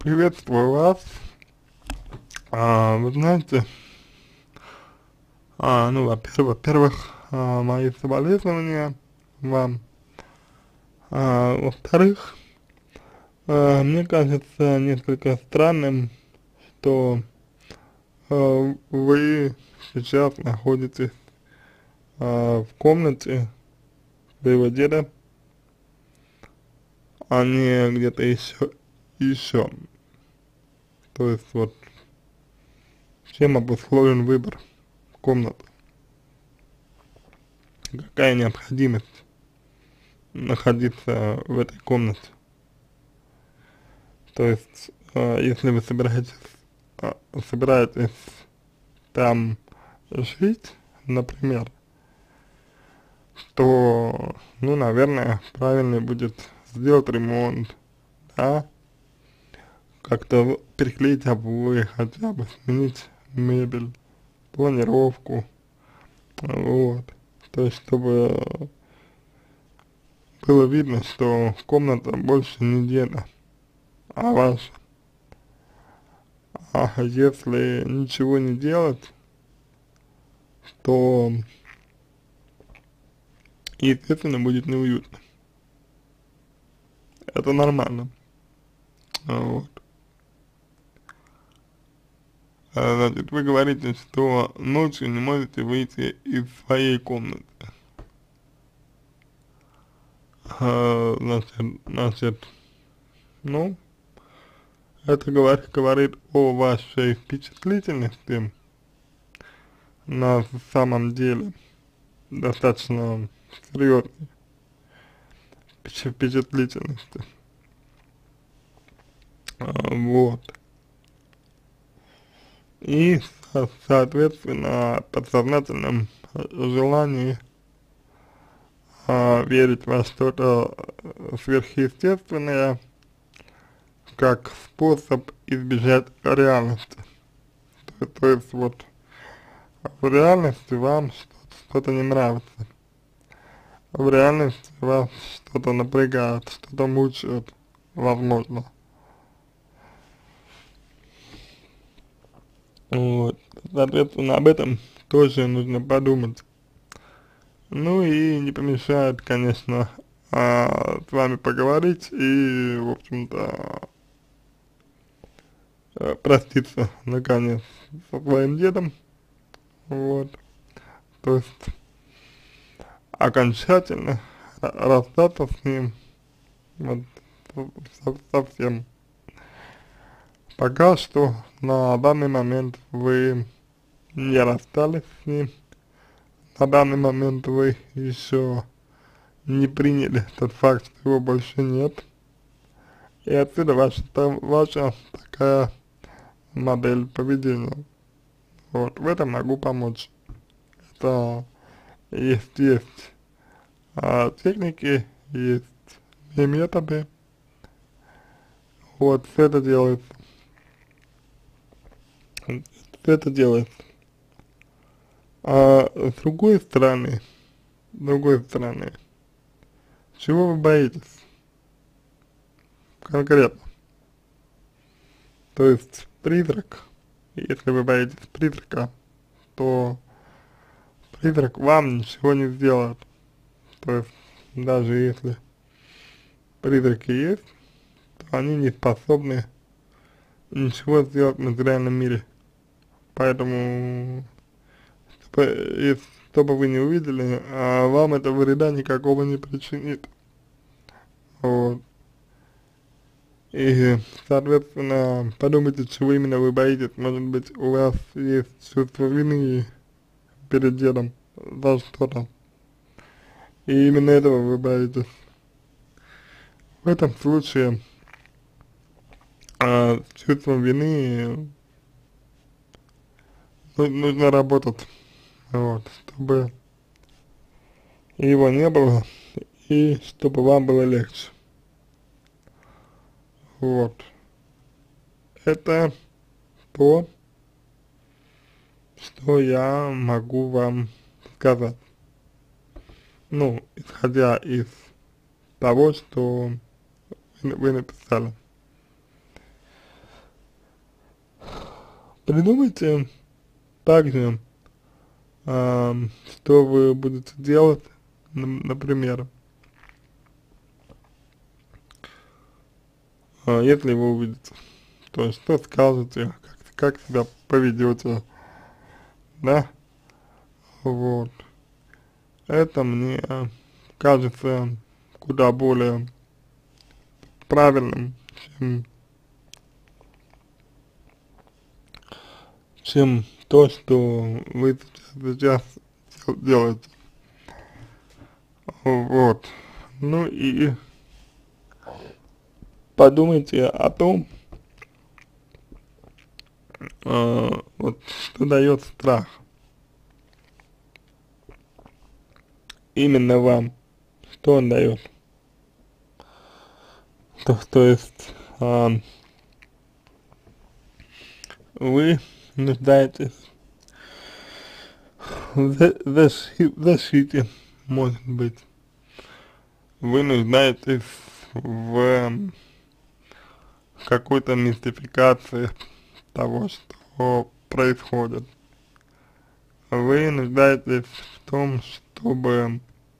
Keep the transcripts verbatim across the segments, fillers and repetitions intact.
Приветствую вас. А, вы знаете, а, ну, во-первых, во-первых, а, мои соболезнования вам. А, во-вторых, а, мне кажется несколько странным, что а, вы сейчас находитесь а, в комнате своего деда, а не где-то еще, еще. То есть вот чем обусловлен выбор комнаты, какая необходимость находиться в этой комнате. То есть, э, если вы собираетесь, э, собираетесь там жить, например, то, ну, наверное, правильно будет сделать ремонт, да, как-то переклеить обои, хотя бы сменить мебель, планировку, вот. То есть, чтобы было видно, что комната больше не деда, а ваша. А если ничего не делать, то, естественно, будет неуютно. Это нормально. А, Вот. А, Значит, вы говорите, что ночью не можете выйти из своей комнаты. А, Значит, значит, ну, это говорит, говорит о вашей впечатлительности на самом деле достаточно серьезной впечат- впечатлительности. А, Вот. И, со- соответственно, подсознательном э, желании а, верить во что-то э, сверхъестественное, как способ избежать реальности. То, то есть вот в реальности вам что-то что не нравится, в реальности вас что-то напрягает, что-то мучает, возможно. Вот. Соответственно, об этом тоже нужно подумать. Ну и не помешает, конечно, а, с вами поговорить и, в общем-то, э, проститься, наконец, со своим дедом, вот, то есть окончательно ра- расстаться с ним, вот, со- совсем. Пока что на данный момент вы не расстались с ним, на данный момент вы еще не приняли тот факт, что его больше нет, и отсюда ваша, та- ваша такая модель поведения. Вот, в этом могу помочь. Это есть, есть а, техники, есть и методы. Вот, все это делается. Все это делается. А с другой стороны, с другой стороны, чего вы боитесь конкретно? То есть призрак, если вы боитесь призрака, то призрак вам ничего не сделает. То есть даже если призраки есть, то они не способны ничего сделать в материальном мире. Поэтому, чтобы, и что бы вы не увидели, а вам это вреда никакого не причинит. Вот. И, соответственно, подумайте, чего именно вы боитесь. Может быть, у вас есть чувство вины перед дедом за что-то. И именно этого вы боитесь. В этом случае а, с чувством вины ну- нужно работать, вот, чтобы его не было и чтобы вам было легче. Вот. Это то, что я могу вам сказать. Ну, исходя из того, что вы вы написали. Придумайте также, а, что вы будете делать, например, а, если вы увидите, то есть что скажете, как, как себя поведете, да, вот. Это мне кажется куда более правильным, чем, чем то, что вы сейчас делаете. Вот. Ну и подумайте о том, э, вот что дает страх именно вам, что он дает. То, то есть э, вы нуждаетесь в защи- защите, может быть, вы нуждаетесь в какой-то мистификации того, что происходит. Вы нуждаетесь в том, чтобы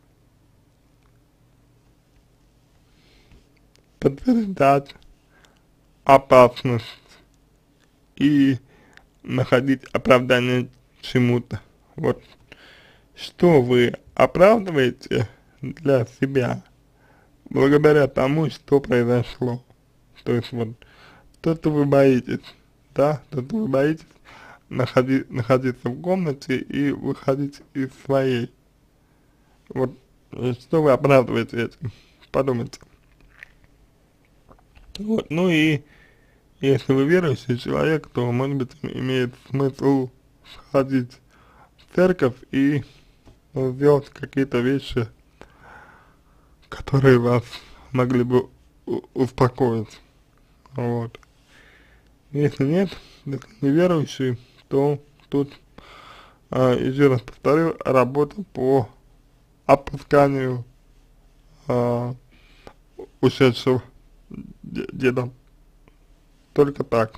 подтверждать опасность и находить оправдание чему-то. Вот что вы оправдываете для себя благодаря тому, что произошло. То есть вот то-то вы боитесь, да, то-то вы боитесь находи, находиться в комнате и выходить из своей. Вот что вы оправдываете этим, подумайте. Вот, ну и если вы верующий человек, то, может быть, имеет смысл сходить в церковь и сделать какие-то вещи, которые вас могли бы успокоить. Вот. Если нет, если не верующий, то тут, а, еще раз повторю, работа по опусканию а, ушедшего деда. Только так.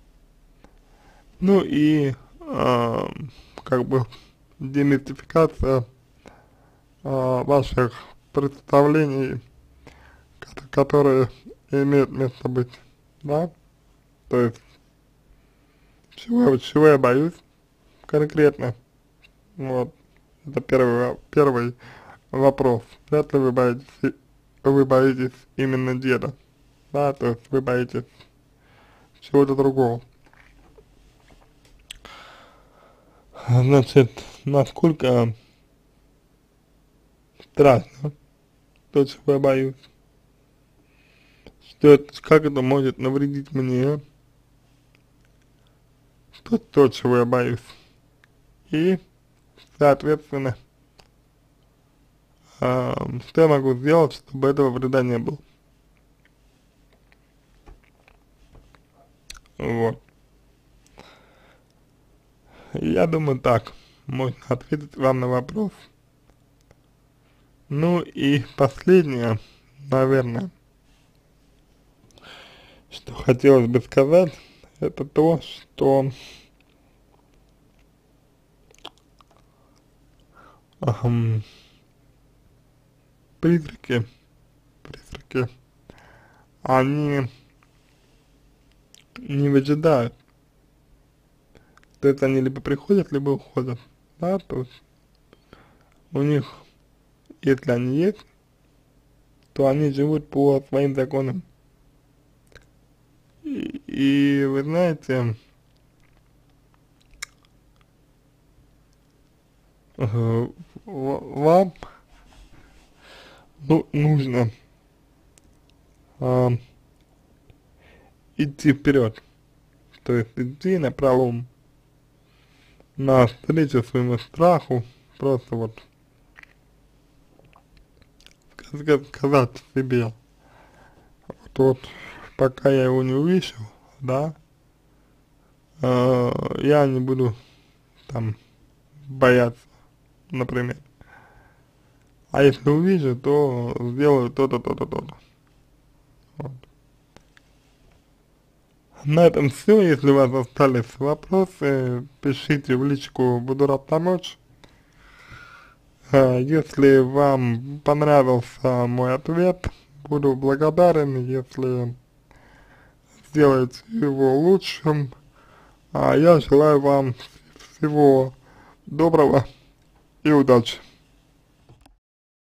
Ну и а, как бы демистификация а, ваших представлений, которые имеют место быть, да, то есть чего, чего я боюсь конкретно, вот, это первый, первый вопрос, вряд ли вы боитесь, вы боитесь именно деда, да, то есть вы боитесь чего-то другого. Значит, насколько страшно то, чего я боюсь, что это, как это может навредить мне, то, то, чего я боюсь, и, соответственно, э, что я могу сделать, чтобы этого вреда не было. Вот. Я думаю, так можно ответить вам на вопрос. Ну и последнее, наверное, что хотелось бы сказать, это то, что эм, призраки, призраки, они не выжидают. То есть они либо приходят, либо уходят, да, то есть у них, если они есть, то они живут по своим законам. И, и вы знаете, э, вам ну, нужно э, идти вперед, то есть идти на пролом, на встречу своему страху, просто вот сказать себе, вот, вот пока я его не увижу, да, э, я не буду там бояться, например. А если увижу, то сделаю то-то, то-то, то-то. Вот. На этом все. Если у вас остались вопросы, пишите в личку, буду рад помочь. А, Если вам понравился мой ответ, буду благодарен, если сделаете его лучшим. А я желаю вам всего доброго и удачи.